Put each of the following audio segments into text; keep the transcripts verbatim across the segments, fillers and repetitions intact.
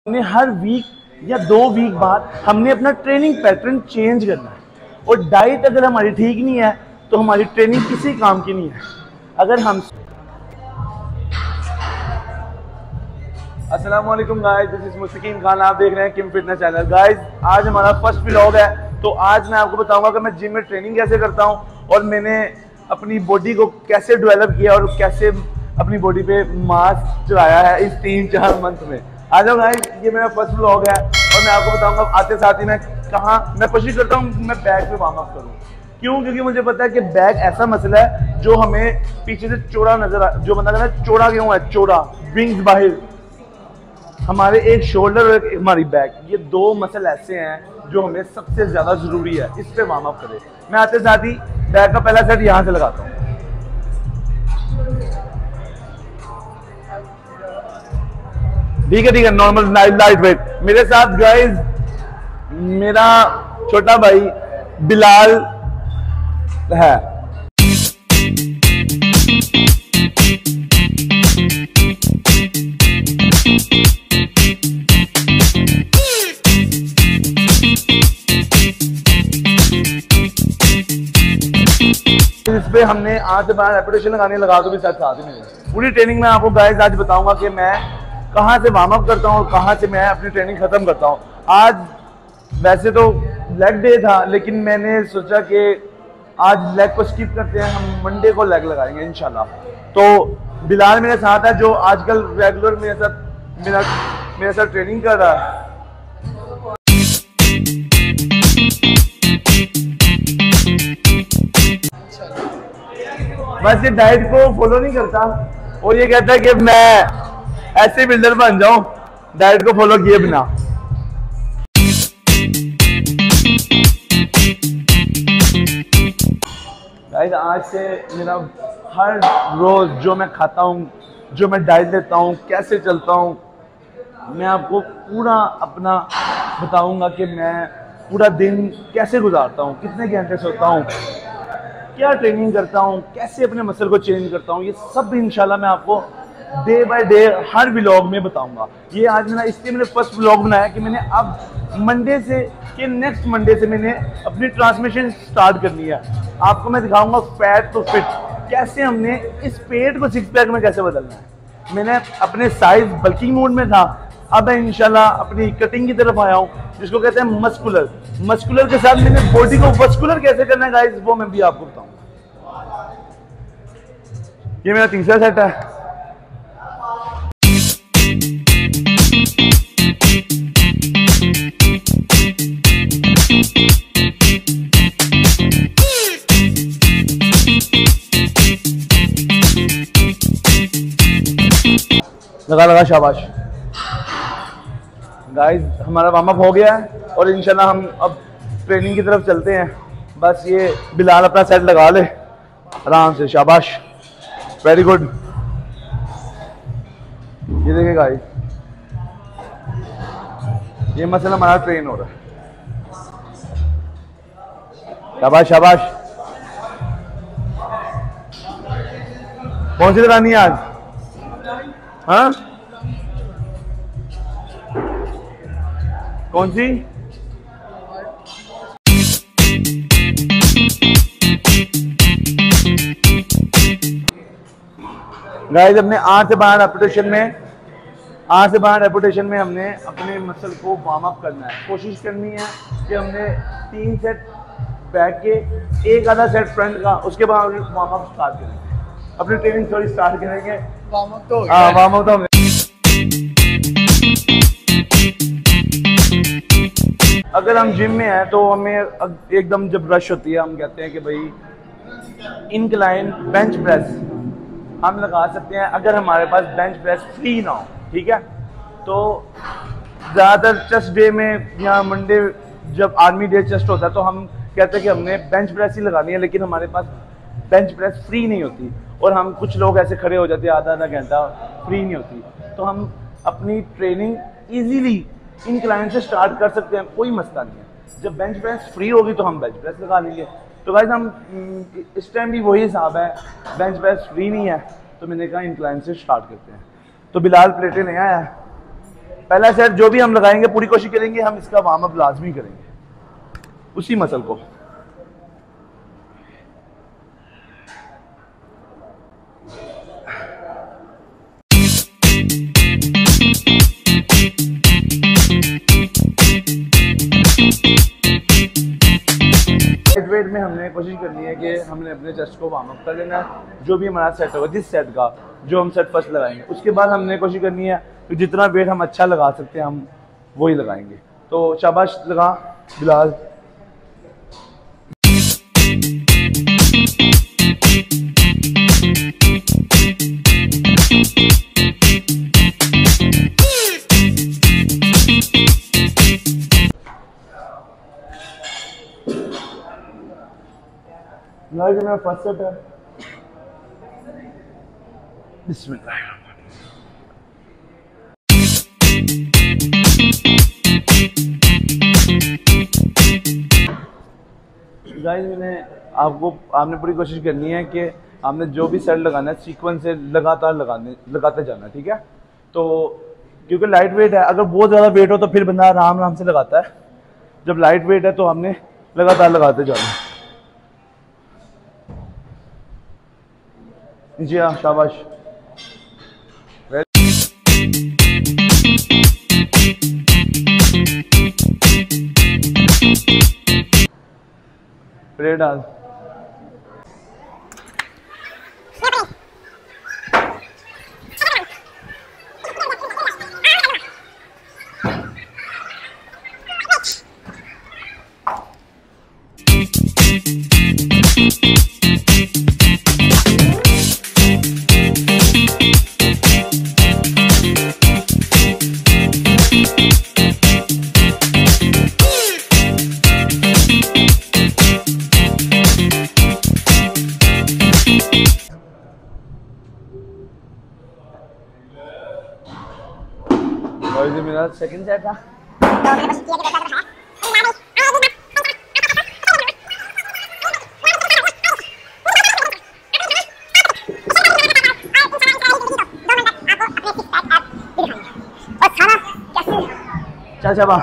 हमने हर वीक या दो वीक बाद हमने अपना ट्रेनिंग पैटर्न चेंज करना है। और डाइट अगर हमारी ठीक नहीं है तो हमारी ट्रेनिंग किसी काम की नहीं है। अगर हम अस्सलाम वालेकुम गाइस, दिस इज मुस्तकीम खान, आप देख रहे हैं किम फिटनेस चैनल। गाइस आज हमारा फर्स्ट व्लॉग है, तो आज मैं आपको बताऊंगा कि मैं जिम में ट्रेनिंग कैसे करता हूं और मैंने अपनी बॉडी को कैसे डेवलप किया और कैसे अपनी बॉडी पे मास चढ़ाया है इस तीन चार मंथ में। आ जाओ गाइस, ये मेरा फर्स्ट व्लॉग है और मैं आपको बताऊंगा आते साथ ही मैं कहाँ मैं कोशिश करता हूँ मैं बैक पे वार्म अप करूँ। क्यों? क्योंकि मुझे पता है कि बैक ऐसा मसला है जो हमें पीछे से चौड़ा नजर आ, जो बंदा कहता है चौड़ा क्यों है, चौड़ा विंग्स बाहर, हमारे एक शोल्डर और एक हमारी बैक, ये दो मसल ऐसे हैं जो हमें सबसे ज्यादा जरूरी है, इस पे वार्म अप करें। मैं आते साथ ही बैक का पहला सेट यहाँ से लगाता हूँ। ठीक है ठीक है, नॉर्मल लाइट वेट। मेरे साथ गाइस मेरा छोटा भाई बिलाल है। इस पे हमने आज से बाहर रेपिटेशन लगाने लगा दो भी साथ साथ में पूरी ट्रेनिंग में आपको गाइस आज बताऊंगा कि मैं कहाँ से वार्म अप करता हूँ और कहाँ से मैं अपनी ट्रेनिंग खत्म करता हूँ। आज वैसे तो लेग डे था, लेकिन मैंने सोचा कि आज लेग को स्किप करते हैं, हम मंडे को लेग लगाएंगे इंशाल्लाह। तो बिलाल मेरे साथ है जो आजकल रेगुलर मेरे साथ मेरा मेरे साथ ट्रेनिंग कर रहा है। बस ये डाइट को फॉलो नहीं करता और ये कहता है कि मैं ऐसे बिल्डर बन जाऊं डाइट को फॉलो किए बिना। गाइस आज से मेरा हर रोज जो मैं खाता हूँ, जो मैं डाइट लेता हूँ, कैसे चलता हूँ, मैं आपको पूरा अपना बताऊंगा कि मैं पूरा दिन कैसे गुजारता हूँ, कितने घंटे सोता हूँ, क्या ट्रेनिंग करता हूँ, कैसे अपने मसल को चेंज करता हूँ। ये सब इंशाल्लाह मैं आपको डे बाय डे हर व्लॉग में बताऊंगा। ये आज मैंने इसलिए मैंने फर्स्ट व्लॉग बनाया कि मैंने अब मंडे से कि नेक्स्ट मंडे से मैंने अपनी ट्रांसमिशन स्टार्ट करनी है। आपको मैं दिखाऊंगा फैट टू फिट, कैसे हमने इस पेट को सिक्स पैक में कैसे बदलना है। मैंने अपने साइज बल्किंग मोड में था, अब मैं इंशाल्लाह अपनी कटिंग की तरफ आया हूँ जिसको कहते हैं मस्कुलर। मस्कुलर के साथ मैंने बॉडी को वस्कुलर कैसे करना है गाइस, वो मैं भी आपको बताऊंगा। ये मेरा तीसरा सेट है। लगा लगा शाबाश। गाइस हमारा वार्म अप हो गया है और इंशाल्लाह हम अब ट्रेनिंग की तरफ चलते हैं। बस ये बिलाल अपना सेट लगा ले आराम से, शाबाश, वेरी गुड। ये देखिए गाइस, ये मसल हमारा ट्रेन हो रहा है, शाबाश शाबाश। कौन सी लगानी है आज? हाँ कौन सी? गाइस अपने आठ से बारह रेपिटेशन में आठ से बारह रेपिटेशन में हमने अपने मसल को वार्म अप करना है। कोशिश करनी है कि हमने तीन सेट बैक के, एक आधा सेट फ्रंट का, उसके बाद वार्म अप स्टार्ट करेंगे। अपनी ट्रेनिंग थोड़ी स्टार्ट करेंगे। वार्म अप तो हाँ वार्म अप तो अगर हम जिम में हैं तो हमें एकदम जब रश होती है हम कहते हैं कि भाई इंक्लाइन बेंच प्रेस हम लगा सकते हैं अगर हमारे पास बेंच प्रेस फ्री ना हो। ठीक है, तो ज़्यादातर चेस्ट डे में या मंडे जब आर्मी डे चेस्ट होता है तो हम कहते हैं कि हमने बेंच प्रेस ही लगानी है, लेकिन हमारे पास बेंच प्रेस फ्री नहीं होती और हम कुछ लोग ऐसे खड़े हो जाते हैं आधा आधा घंटा, फ्री नहीं होती। तो हम अपनी ट्रेनिंग इजीली इंक्लाइन से स्टार्ट कर सकते हैं, कोई मसला नहीं है। जब बेंच प्रेस फ्री होगी तो हम बेंच प्रेस लगा लेंगे। तो गाइस हम इस टाइम भी वही हिसाब है, बेंच प्रेस फ्री नहीं है तो मैंने कहा इंक्लाइन से स्टार्ट करते हैं। तो बिलाल प्लेटें नहीं आया, पहला सेट जो भी हम लगाएंगे पूरी कोशिश करेंगे हम इसका वार्म अप लाजमी करेंगे उसी मसल को। वेट में हमने कोशिश करनी है कि हमने अपने चेस्ट को वार्म अप कर लेना है। जो भी हमारा सेट होगा, जिस सेट का जो हम सेट फर्स्ट लगाएंगे, उसके बाद हमने कोशिश करनी है कि जितना वेट हम अच्छा लगा सकते हैं हम वही लगाएंगे। तो शाबाश लगा बिलाल। मेरा फर्स्ट सेट है। बिस्मिल्लाह। गाइस मैंने आपको आपने पूरी कोशिश करनी है कि आपने जो भी सेट लगाना है सीक्वेंस से लगातार लगाने लगाते जाना, ठीक है। तो क्योंकि लाइट वेट है, अगर बहुत ज़्यादा वेट हो तो फिर बंदा आराम आराम से लगाता है। जब लाइट वेट है तो हमने लगातार लगाते जाना। जी हाँ, शाबाश। प्लेट डाल। और ये मेरा सेकंड सेट था। चल शाबाश।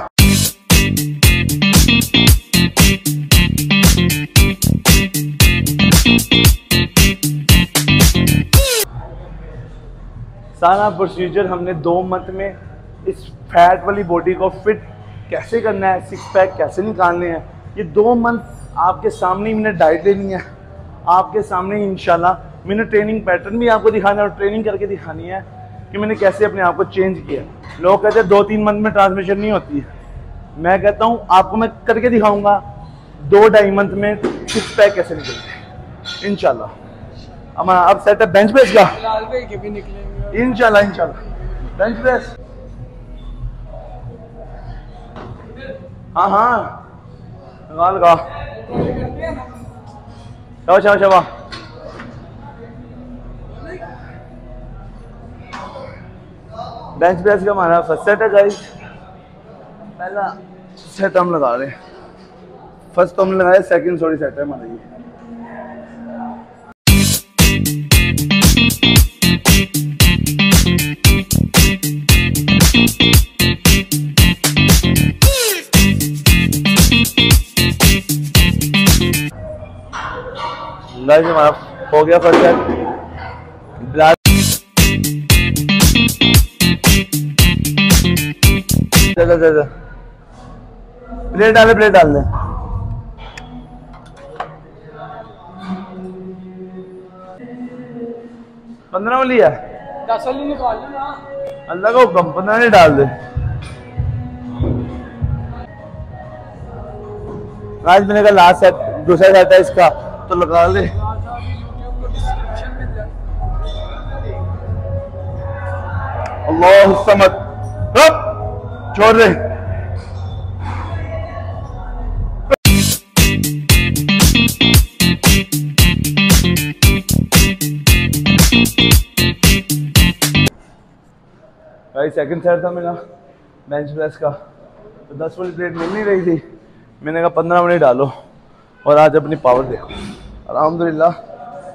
सारा प्रोसीजर हमने दो मंथ में इस फैट वाली बॉडी को फिट कैसे करना है, सिक्स पैक कैसे निकालने हैं, ये दो मंथ आपके सामने मैंने डाइट लेनी है, आपके सामने इंशाल्लाह मैंने ट्रेनिंग पैटर्न भी आपको दिखाना है और ट्रेनिंग करके दिखानी है कि मैंने कैसे अपने आप को चेंज किया। लोग कहते हैं दो तीन मंथ में ट्रांसमिशन नहीं होती है, मैं कहता हूँ आपको मैं करके दिखाऊंगा दो ढाई मंथ में सिक्स पैक कैसे निकलते हैं इंशाल्लाह। हमारा अब सेट है बेंच प्रेस का, इंशाल्लाह इंशाल्लाह बेंच प्रेस। हाँ हाँ लगा लगा शाबाश शाबाश शाबाश। बेंच प्रेस का हमारा फर्स्ट सेट है गाइस। पहला सेट हम लगा रहे हैं, फर्स्ट तो हमने लगाया, सेकंड सॉरी सेट है हमारा ये। गाइस हमारा हो गया फर्स्ट सेट। प्लेट डाले प्लेट डाल दे। पंद्रह वाली है, दस वाली निकाल लेना। अल्लाह का हुक्म, पंद्रह नहीं डाल दे। आज मैंने कहा लास्ट सेट दूसरा सेट है इसका तो लगा ले। अल्लाह समद छोड़ दे। भाई सेकंड सेट था मेरा बेंच प्रेस का, तो दस वाली प्लेट मिल नहीं रही थी, मैंने कहा पंद्रह मिनट डालो और आज अपनी पावर देखो।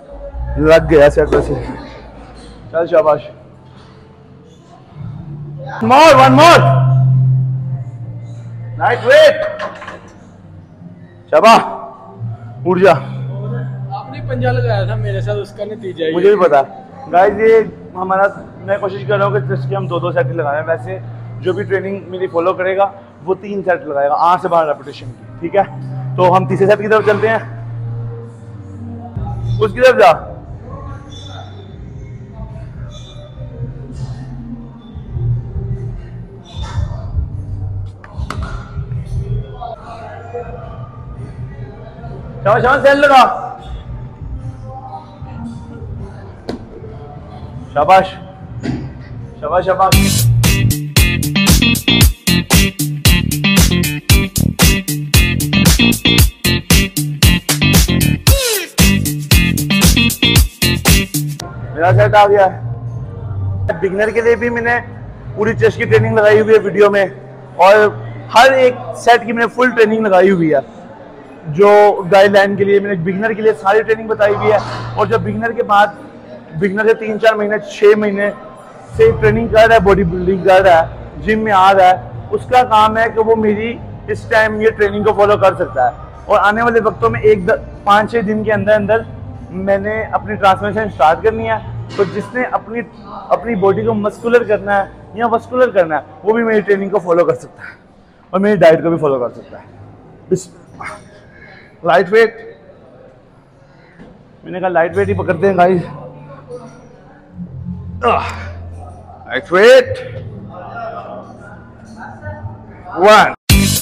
अल्हम्दुलिल्लाह लग गया सेट वैसे। चल शाबाश। More one more light weight. शाबाश उठ जा। आपने पंजा लगाया था मेरे साथ, उसका नतीजा है। मुझे भी पता गाइस, ये हमारा मैं कोशिश कर रहा हूँ कि जैसे हम दो दो सेट लगाएं। वैसे जो भी ट्रेनिंग मेरी फॉलो करेगा वो तीन सेट लगाएगा, आठ से बारह रेपिटेशन की, ठीक है। तो हम तीसरे सेट की तरफ चलते हैं, उसकी तरफ जा। शाबाश शाबाश सेल लगा, शाबाश शाबाश शाबाश। मेरा सेट आ गया है। बिगनर के लिए भी मैंने पूरी चेस्ट की ट्रेनिंग लगाई हुई है वीडियो में, और हर एक सेट की मैंने फुल ट्रेनिंग लगाई हुई है। जो गाइडलाइन के लिए मैंने बिगनर के लिए सारी ट्रेनिंग बताई हुई है, और जब बिगनर के बाद बिगनर से तीन चार महीने छः महीने से ट्रेनिंग कर रहा है, बॉडी बिल्डिंग कर रहा है, जिम में आ रहा है, उसका काम है कि वो मेरी इस टाइम ये ट्रेनिंग को फॉलो कर सकता है। और आने वाले वक्तों में एक पाँच छः दिन के अंदर अंदर मैंने अपनी ट्रांसफॉर्मेशन स्टार्ट करनी है। तो जिसने अपनी अपनी बॉडी को मस्कुलर करना है या वस्कुलर करना है, वो भी मेरी ट्रेनिंग को फॉलो कर सकता है, और मेरी डाइट को भी फॉलो कर सकता है। लाइट वेट, मैंने कहा लाइट वेट ही पकड़ते हैं गाइस। लाइट वेट वन,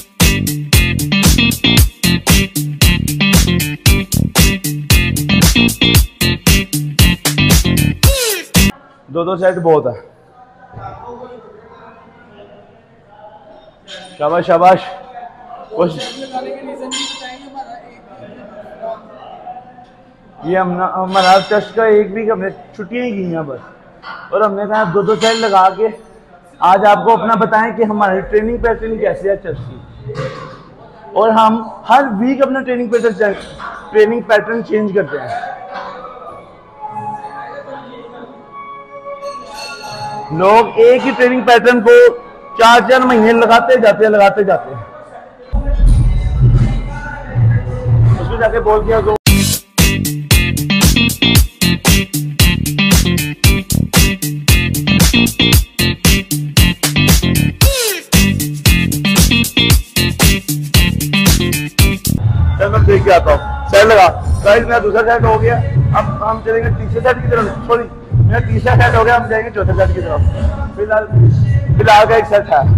दो दो सेट बहुत है। शाबाश शाबाश। ये हम हमारा टेस्ट का एक वीक हमने छुट्टियां ही की हैं बस, और हमने कहा दो दो सेट लगा के आज आपको अपना बताएं कि हमारी ट्रेनिंग पैटर्न कैसे है चेस्ट की। और हम हर वीक अपना training pattern training pattern change करते हैं। लोग एक ही ट्रेनिंग पैटर्न को चार चार महीने लगाते जाते हैं लगाते जाते हैं उसको जाके बोल दिया तो मैं देख के आता हूँ। सेट लगा गाइस, मेरा दूसरा सेट हो गया। अब हम चलेंगे तीसरे सेट की तरफ। सॉरी, मेरा तीसरा सेट हो गया, हम जाएंगे चौथे सेट की तरफ। फिलहाल फिलहाल का एक सेट है।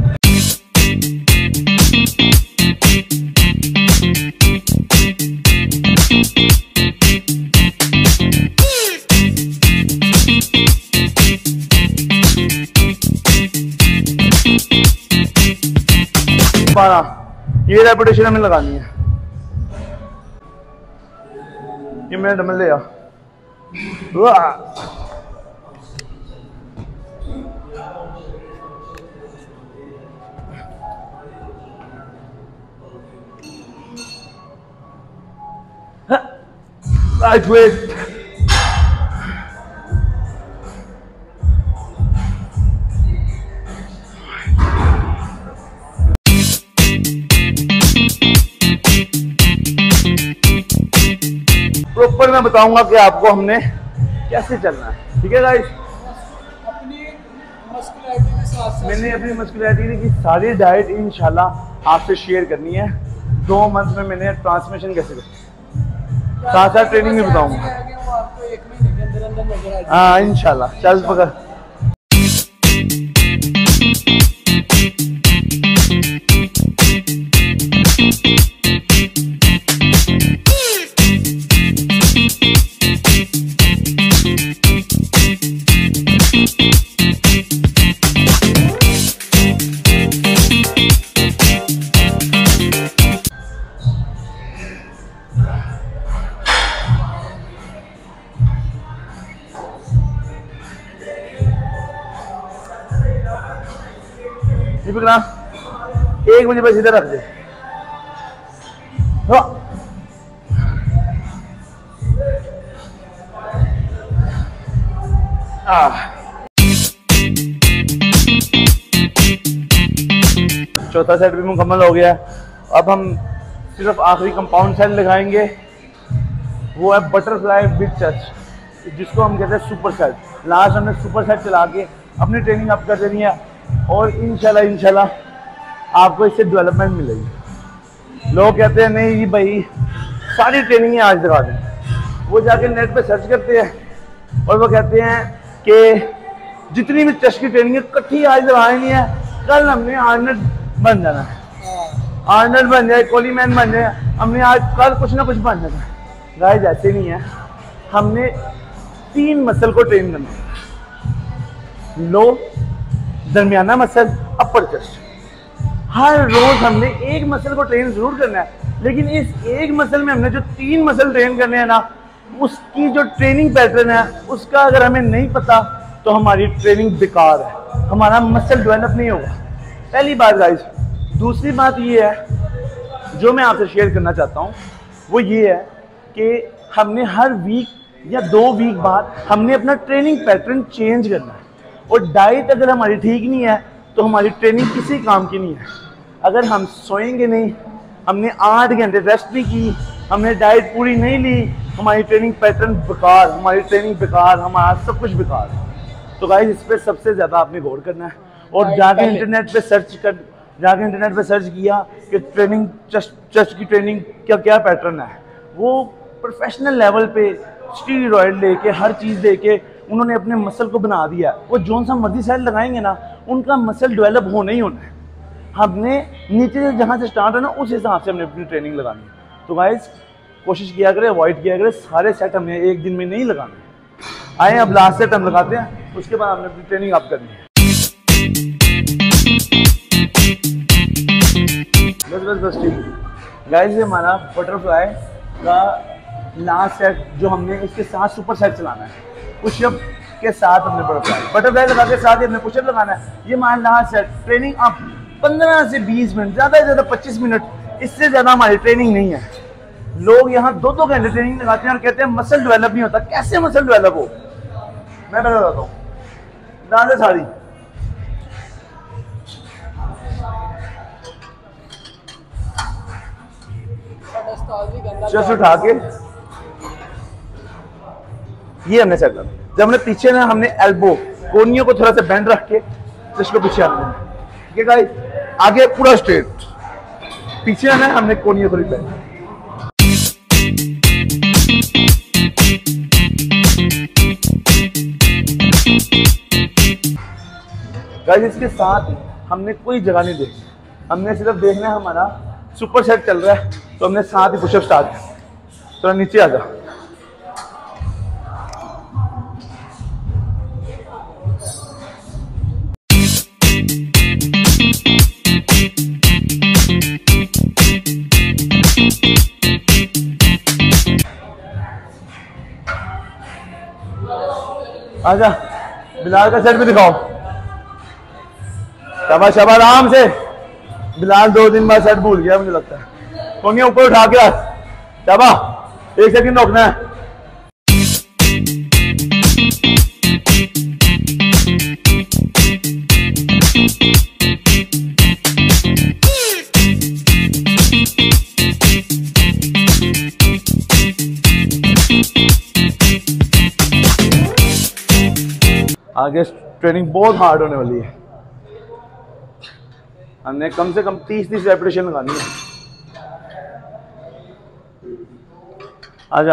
बारह ये रेपिटेशन हमें लगानी है। ये मैंने डबल लिया। लाइट वेट, प्रॉपर मैं बताऊंगा कि आपको हमने कैसे चलना है, ठीक है गाइस। अपनी मस्कुलैरिटी के साथ साथ मैंने अपनी मस्कुलैरिटी की सारी डाइट इंशाल्लाह आपसे शेयर करनी है। दो मंथ में मैंने ट्रांसफॉर्मेशन कैसे करनी, साथ साथ ट्रेनिंग भी बताऊंगा। वो आपको एक महीने के अंदर अंदर नजर आ जाएगा। हाँ इंशाल्लाह। चल पकड़। ना एक बजे बस इधर रख दे। आ चौथा सेट भी मुकम्मल हो गया। अब हम सिर्फ आखिरी कंपाउंड सेट लगाएंगे, वो है बटरफ्लाई बिग चेस्ट, जिसको हम कहते हैं सुपर सेट। लास्ट हमने सुपर सेट चला के अपनी ट्रेनिंग अप कर देनी है और इंशाल्लाह इंशाल्लाह आपको इससे डेवलपमेंट मिलेगी। लोग कहते हैं नहीं जी भाई सारी ट्रेनिंग आज लगा दें, वो जाके नेट पे सर्च करते हैं और वो कहते हैं कि जितनी भी चेस्ट की ट्रेनिंग है इकट्ठी आज लगानी है, कल हमने आर्नल्ड बन जाना है, आर्नल्ड बन जाए, कोलीमैन बन जाए, हमने आज कल कुछ ना कुछ बन जाना है। गाइस ऐसे नहीं है, हमने तीन मसल को ट्रेन करना है, लो, दरमियाना मसल, अपर चेस्ट। हर रोज हमने एक मसल को ट्रेन जरूर करना है, लेकिन इस एक मसल में हमने जो तीन मसल ट्रेन करने हैं ना, उसकी जो ट्रेनिंग पैटर्न है उसका अगर हमें नहीं पता तो हमारी ट्रेनिंग बेकार है, हमारा मसल डेवलप नहीं होगा। पहली बात गाइस। दूसरी बात ये है जो मैं आपसे शेयर करना चाहता हूँ, वो ये है कि हमने हर वीक या दो वीक बाद हमने अपना ट्रेनिंग पैटर्न चेंज करना है। और डाइट अगर हमारी ठीक नहीं है तो हमारी ट्रेनिंग किसी काम की नहीं है। अगर हम सोएंगे नहीं, हमने आठ घंटे रेस्ट नहीं की, हमने डाइट पूरी नहीं ली, हमारी ट्रेनिंग पैटर्न बेकार, हमारी ट्रेनिंग बेकार, हमारा सब कुछ बेकार है। तो गाइस इस पर सबसे ज़्यादा आपने गौर करना है और जाके इंटरनेट पे सर्च कर जाके इंटरनेट पे सर्च किया कि ट्रेनिंग चेस्ट चेस्ट की ट्रेनिंग क्या क्या पैटर्न है। वो प्रोफेशनल लेवल पे स्टीरॉयड लेके हर चीज़ लेके उन्होंने अपने मसल को बना दिया। वो जोन सा मर्जी सेट लगाएंगे ना, उनका मसल डेवलप होना ही होना है। हमने नीचे से जहाँ से स्टार्ट है ना, उस हिसाब से हमने अपनी ट्रेनिंग लगानी है। तो गाइस कोशिश किया करें, अवॉइड किया करें, सारे सेट हमने एक दिन में नहीं लगाने। आए अब लास्ट सेट हम लगाते हैं, उसके बाद हमने अपनी ट्रेनिंग अप करनी है। बस बस बस ठीक गाइस, ये हमारा बटरफ्लाई का लास्ट सेट जो हमने इसके साथ सुपर सेट चलाना है। पुशअप के साथ हमने बटरफ्लाई बटरफ्लाई लगा के साथ ही हमने पुशअप लगाना है। ये हमारा लास्ट सेट। ट्रेनिंग अप पंद्रह से बीस मिनट, ज़्यादा से ज़्यादा पच्चीस मिनट, इससे ज़्यादा हमारी ट्रेनिंग नहीं है। लोग यहाँ दो दो घंटे ट्रेनिंग लगाते हैं और कहते हैं मसल डेवलप नहीं होता। कैसे मसल डेवलप हो? मैं बता देता हूँ। डाले साड़ी चेस्ट उठा के ये हमने सेट करना। जब हमने पीछे ना, हमने एल्बो कोनियों को थोड़ा सा बैंड रख के चेस्ट को पीछे आना है। ठीक है गाइस, आगे पूरा स्ट्रेट, पीछे आना है, हमने कोनियों थोड़ी बैंड। गाइस इसके साथ हमने कोई जगह नहीं देखनी, हमने सिर्फ देखना है हमारा सुपर सेट चल रहा है तो हमने साथ ही पुशअप स्टार्ट किया। तो नीचे आ जा। आजा, बिलाल का सेट भी दिखाओ। शाबाश शाबाश, आराम से। बिलाल दो दिन बाद सेट भूल गया मुझे लगता है। कोनिया ऊपर उठा के रख। शाबाश, एक सेकंड रोकना है। आगे ट्रेनिंग बहुत हार्ड होने वाली है। हमने कम से कम तीस तीस रेपिटेशन लगानी है। आजा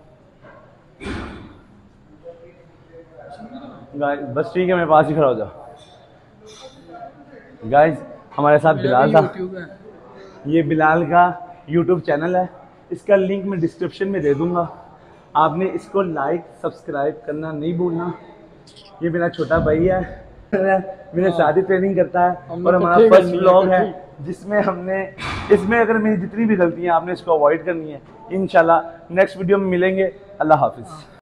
गाइस, बस ठीक है, मेरे पास ही खड़ा हो जा। गाइस हमारे साथ बिलाल था। ये बिलाल का यूट्यूब चैनल है, इसका लिंक मैं डिस्क्रिप्शन में दे दूंगा। आपने इसको लाइक सब्सक्राइब करना नहीं भूलना। ये मेरा छोटा भाई है, मेरे साथ ही ट्रेनिंग करता है और हमारा फर्स्ट व्लॉग है जिसमें हमने इसमें अगर मेरी जितनी भी गलतियां आपने इसको अवॉइड करनी है। इंशाल्लाह नेक्स्ट वीडियो में मिलेंगे। अल्लाह हाफिज़।